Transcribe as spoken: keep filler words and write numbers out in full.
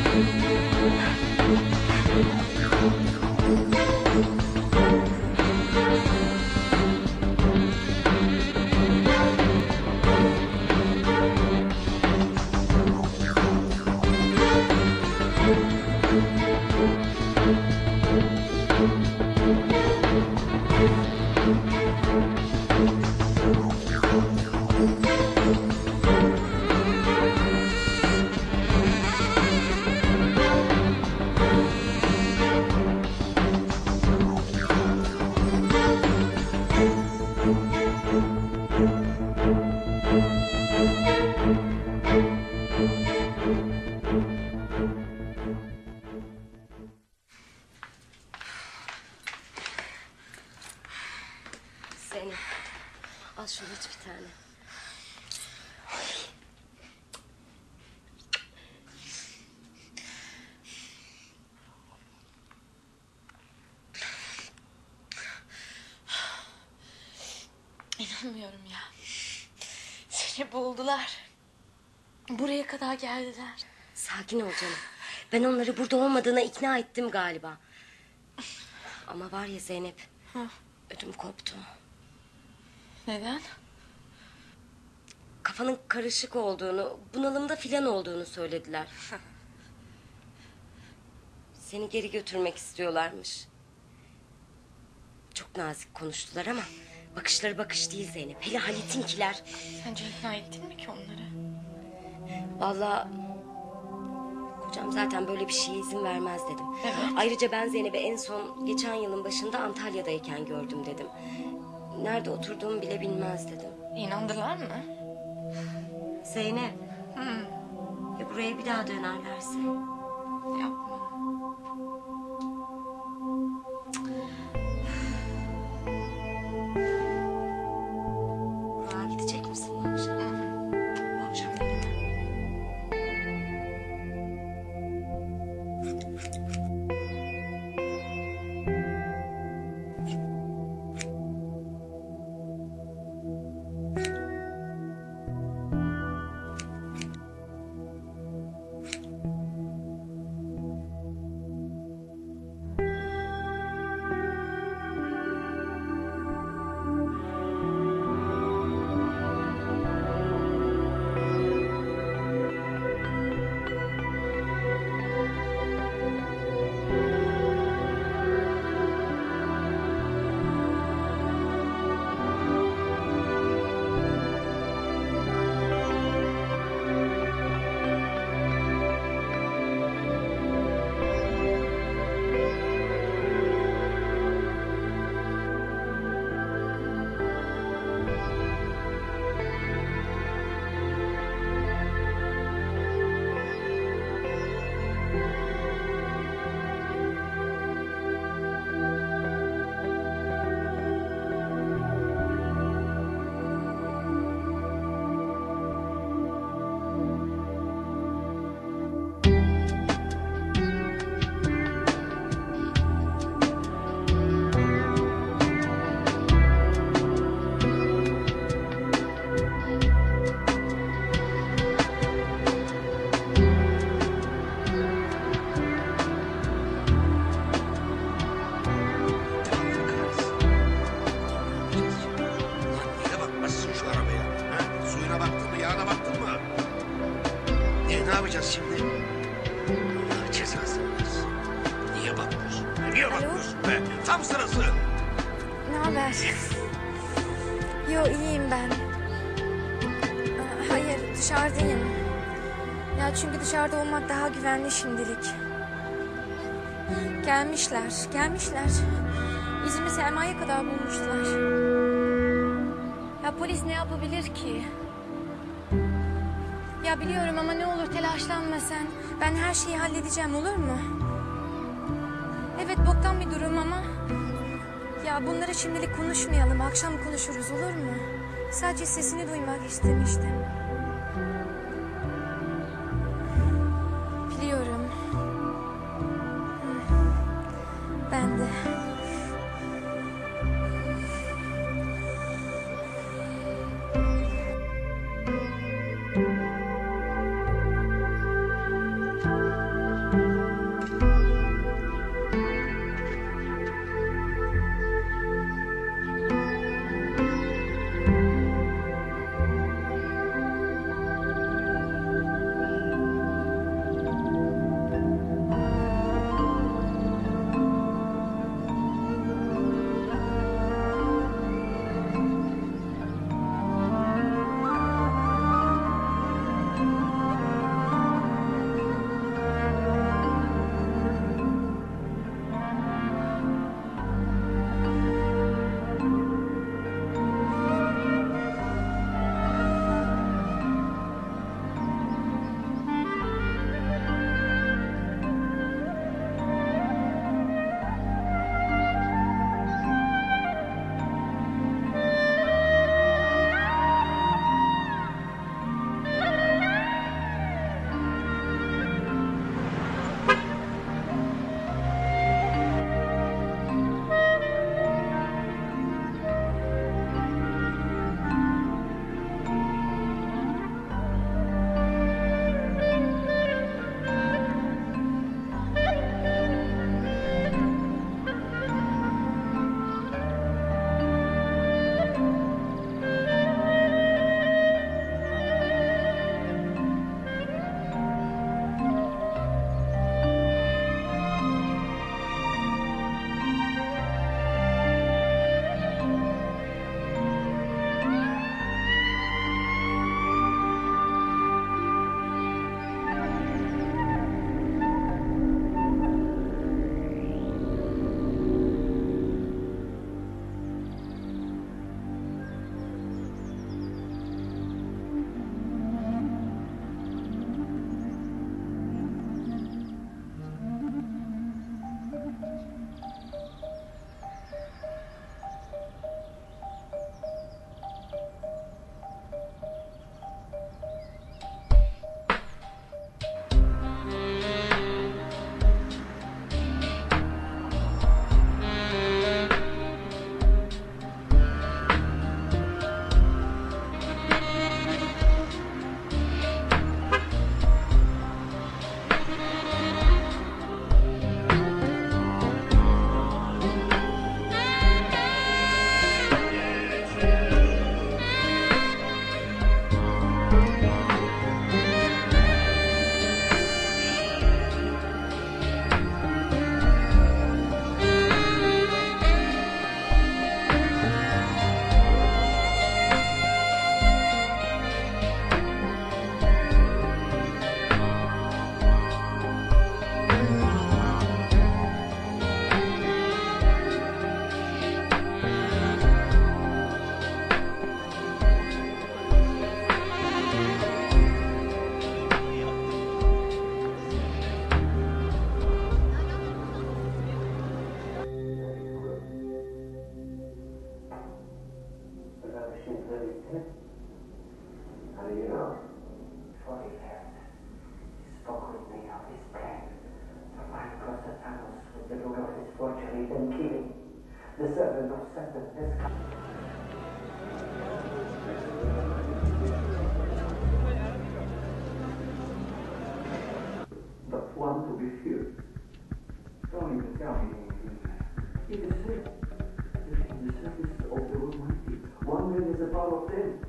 Zeynep, al şunu iç bir tane. İnanmıyorum ya. Seni buldular. Buraya kadar geldiler. Sakin ol canım. Ben onları burada olmadığına ikna ettim galiba. Ama var ya Zeynep, Hı. ödüm koptu. Neden? Kafanın karışık olduğunu, bunalımda filan olduğunu söylediler. Seni geri götürmek istiyorlarmış. Çok nazik konuştular ama bakışları bakış değil Zeynep. Hele Halit'inkiler. Sence ikna ettin mi ki onları? Vallahi kocam zaten böyle bir şeye izin vermez dedim. Evet. Ayrıca ben Zeynep'i en son geçen yılın başında Antalya'dayken gördüm dedim. Nerede oturduğumu bile bilmez dedim. İnandılar mı? Zeynep, Hı. ya buraya bir daha dönerlerse? Yapma. Burak'a gidecek misin bu akşam? Bu akşam değil mi? Ne yapacağız şimdi? Allah cezasını versin. Niye bakmıyorsun? Niye bakmıyorsun be? Tam sırası. Ne haber? Yo iyiyim ben. Aa, Hayır dışarıdayım. Ya çünkü dışarıda olmak daha güvenli şimdilik. Gelmişler, gelmişler. İzimi Selma'ya kadar bulmuşlar. Ya polis ne yapabilir ki? Ya biliyorum ama ne olur telaşlanma sen. Ben her şeyi halledeceğim, olur mu? Evet boktan bir durum ama... Ya bunları şimdilik konuşmayalım. Akşam konuşuruz, olur mu? Sadece sesini duymak istemiştim. Biliyorum. Ben de. level of sentence has but one to be feared. Don't even tell me anything. It is said that in the service of the Almighty, one man is a power of ten.